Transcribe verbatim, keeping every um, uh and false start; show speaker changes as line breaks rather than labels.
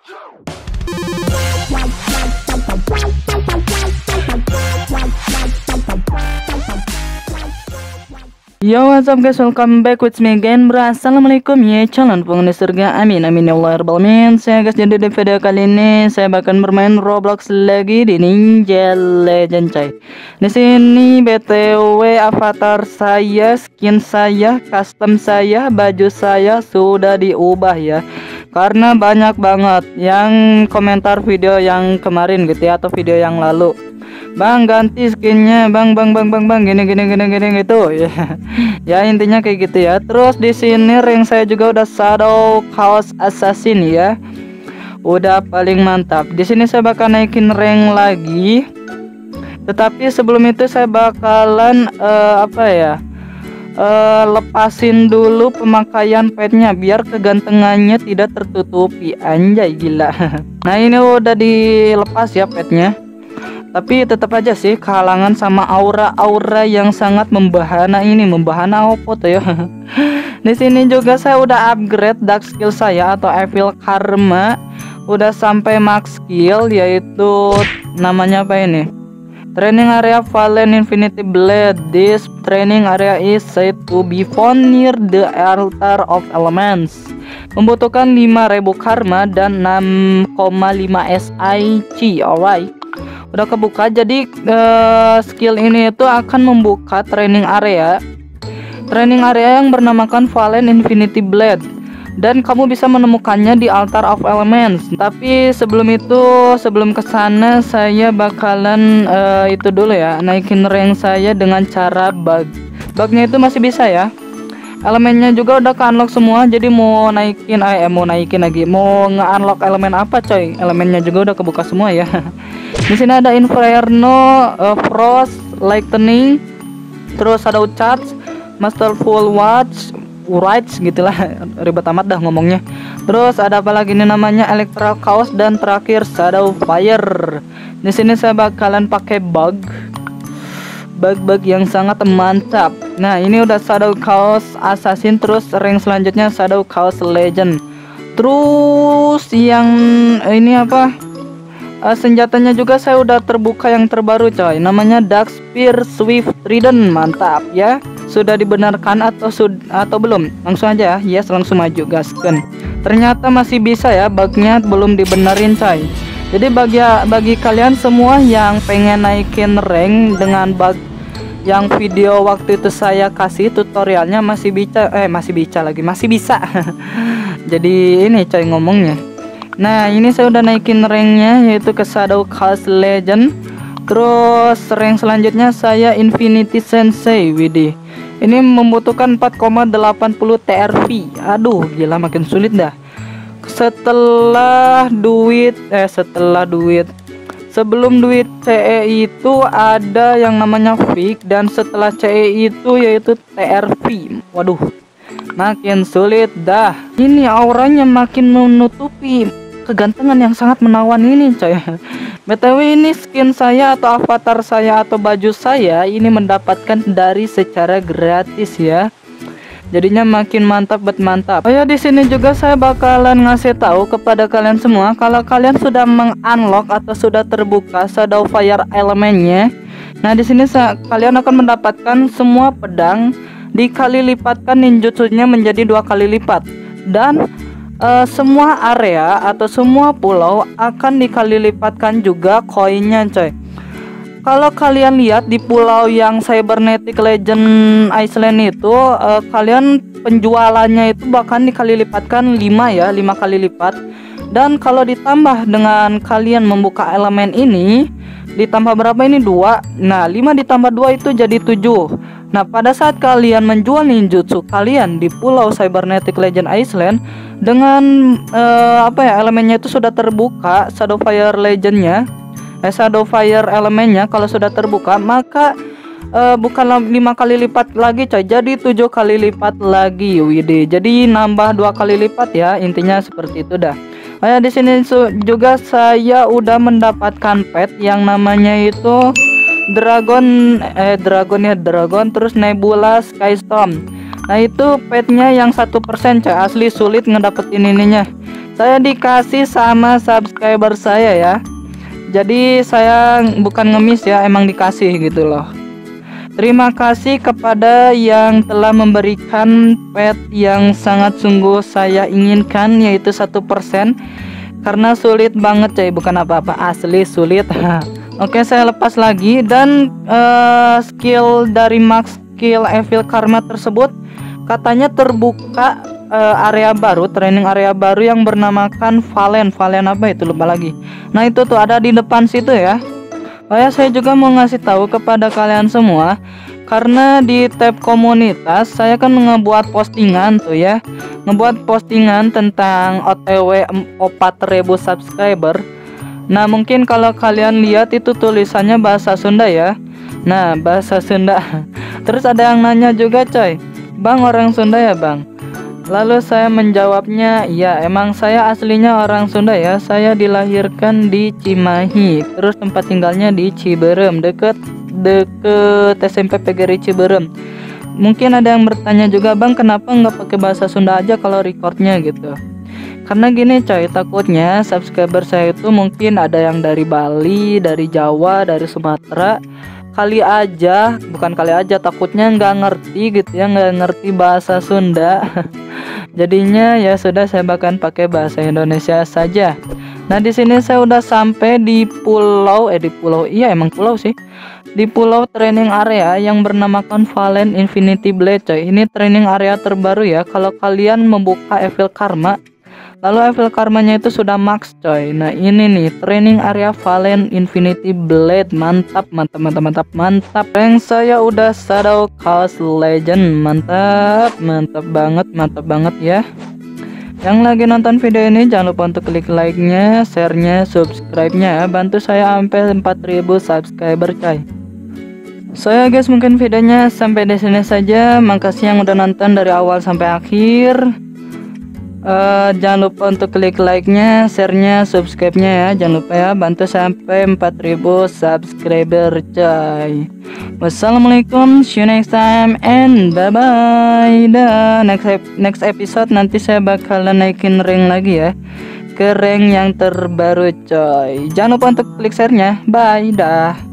Yo, what's up guys, welcome back with me again bro. Assalamualaikum ya calon penghuni surga, amin amin ya Allah rabbal alamin. Saya guys, jadi di video kali ini saya bakal bermain Roblox lagi di Ninja Legend coy. Di sini B T W avatar saya, skin saya, custom saya, baju saya sudah diubah ya. Karena banyak banget yang komentar video yang kemarin gitu ya, atau video yang lalu. Bang, ganti skinnya, bang, bang, bang, bang, bang, gini, gini, gini, gini, gitu ya. Ya intinya kayak gitu ya. Terus di sini rank saya juga udah Shadow Chaos Assassin ya. Udah paling mantap. Di sini saya bakal naikin rank lagi. Tetapi sebelum itu saya bakalan uh, apa ya? Uh, lepasin dulu pemakaian petnya biar kegantengannya tidak tertutupi. Anjay gila. Nah ini udah dilepas ya petnya. Tapi tetap aja sih kehalangan sama aura-aura yang sangat membahana ini, membahana apa tuh ya. Di sini juga saya udah upgrade dark skill saya atau Evil Karma, udah sampai max skill, yaitu namanya apa ini? Training area Valen Infinity Blade. This training area is said to be found near the altar of elements. Membutuhkan lima ribu karma dan enam koma lima S I C. Alright. Udah kebuka, jadi uh, skill ini itu akan membuka training area training area yang bernamakan Valen Infinity Blade, dan kamu bisa menemukannya di Altar of Elements. Tapi sebelum itu, sebelum kesana saya bakalan uh, itu dulu ya, naikin rank saya dengan cara bug. Bugnya itu masih bisa ya. Elemennya juga udah ke unlock semua, jadi mau naikin eh mau naikin lagi, mau nge-unlock elemen apa coy, elemennya juga udah kebuka semua ya. Di sini ada Inferno, uh, Frost, Lightning, terus ada Charge, Masterful Watch, Rights gitulah, ribet amat dah ngomongnya. Terus ada apa lagi nih namanya, Electral Chaos, dan terakhir Shadow Fire. Di sini saya bakalan pakai bug. Bug-bug yang sangat mantap. Nah ini udah Shadow Chaos Assassin, terus rank selanjutnya Shadow Chaos Legend. Terus yang ini apa, uh, senjatanya juga saya udah terbuka yang terbaru coy, namanya Dark Spear Swift Trident. Mantap ya. Sudah dibenarkan atau sud atau belum? Langsung aja ya, yes langsung maju gaskan. Ternyata masih bisa ya, bugnya belum dibenerin coy. Jadi bagi bagi kalian semua yang pengen naikin rank dengan bug yang video waktu itu saya kasih tutorialnya, masih bisa eh masih bisa lagi masih bisa. Jadi ini coy ngomongnya. Nah ini saya udah naikin ranknya, yaitu ke Shadow Chaos Legend. Terus rank selanjutnya saya Infinity Sensei. Widih, ini membutuhkan empat koma delapan nol T R V. Aduh gila, makin sulit dah. Setelah duit eh setelah duit sebelum duit C E itu ada yang namanya Fig, dan setelah C E itu yaitu T R V. Waduh, makin sulit dah. Ini auranya makin menutupi kegantengan yang sangat menawan ini coy. B T W ini skin saya atau avatar saya atau baju saya ini mendapatkan dari secara gratis ya. Jadinya makin mantap bet mantap. Oh ya, di sini juga saya bakalan ngasih tahu kepada kalian semua, kalau kalian sudah mengunlock atau sudah terbuka Shadow Fire elemennya. Nah di sini kalian akan mendapatkan semua pedang dikali lipatkan ninjutsunya menjadi dua kali lipat, dan uh, semua area atau semua pulau akan dikali lipatkan juga koinnya coy. Kalau kalian lihat di pulau yang Cybernetic Legend Island itu, uh, kalian penjualannya itu bahkan dikali lipatkan lima ya, lima kali lipat. Dan kalau ditambah dengan kalian membuka elemen ini, ditambah berapa ini? Dua. Nah lima ditambah dua itu jadi tujuh. Nah pada saat kalian menjual ninjutsu kalian di pulau Cybernetic Legend Island dengan uh, apa ya, elemennya itu sudah terbuka, Shadow Fire Legendnya, eh, Shadow Fire elemennya kalau sudah terbuka, maka uh, bukanlah lima kali lipat lagi coy, jadi tujuh kali lipat lagi. Widih, jadi nambah dua kali lipat ya, intinya seperti itu dah. Oh ya, di sini juga saya udah mendapatkan pet yang namanya itu Dragon eh Dragon ya Dragon terus Nebula Skystorm. Nah itu petnya yang satu persen coy, asli sulit ngedapetin ininya. Saya dikasih sama subscriber saya ya. Jadi saya bukan ngemis ya, emang dikasih gitu loh. Terima kasih kepada yang telah memberikan pet yang sangat sungguh saya inginkan, yaitu satu persen. Karena sulit banget coy, bukan apa-apa, asli sulit. Oke, saya lepas lagi. Dan uh, skill dari max skill Evil Karma tersebut katanya terbuka uh, area baru, training area baru yang bernamakan Valen. Valen apa itu, lupa lagi. Nah itu tuh ada di depan situ ya. Oh ya, saya juga mau ngasih tahu kepada kalian semua, karena di tab komunitas saya kan ngebuat postingan tuh ya, ngebuat postingan tentang O T W empat ribu subscriber. Nah mungkin kalau kalian lihat itu tulisannya bahasa Sunda ya. Nah bahasa Sunda. Terus ada yang nanya juga coy, Bang orang Sunda ya bang? Lalu saya menjawabnya, ya emang saya aslinya orang Sunda ya. Saya dilahirkan di Cimahi, terus tempat tinggalnya di Ciberem, deket deket S M P P G R I Ciberem. Mungkin ada yang bertanya juga, bang kenapa nggak pakai bahasa Sunda aja kalau recordnya gitu? Karena gini coy, takutnya subscriber saya itu mungkin ada yang dari Bali, dari Jawa, dari Sumatera. Kali aja, bukan kali aja, takutnya nggak ngerti gitu ya, nggak ngerti bahasa Sunda. Jadinya ya sudah, saya bahkan pakai bahasa Indonesia saja. Nah di sini saya udah sampai di pulau, eh di pulau, iya emang pulau sih. Di pulau training area yang bernamakan Valen Infinity Blade coy. Ini training area terbaru ya. Kalau kalian membuka Evil Karma, lalu Evil Karmanya itu sudah max coy. Nah ini nih training area Valen Infinity Blade. Mantap mantap mantap mantap mantap. Rank saya udah Shadow Chaos Legend. Mantap mantap banget, mantap banget ya. Yang lagi nonton video ini jangan lupa untuk klik like-nya, share-nya, subscribe-nya ya. Bantu saya sampai empat ribu subscriber coy. So ya guys, mungkin videonya sampai di sini saja. Makasih yang udah nonton dari awal sampai akhir. Uh, jangan lupa untuk klik like-nya, share-nya, subscribe-nya ya. Jangan lupa ya, bantu sampai empat ribu subscriber coy. Wassalamualaikum, see you next time and bye bye. Dah, next next episode nanti saya bakalan naikin rank lagi ya, ke rank yang terbaru coy. Jangan lupa untuk klik share-nya. Bye dah.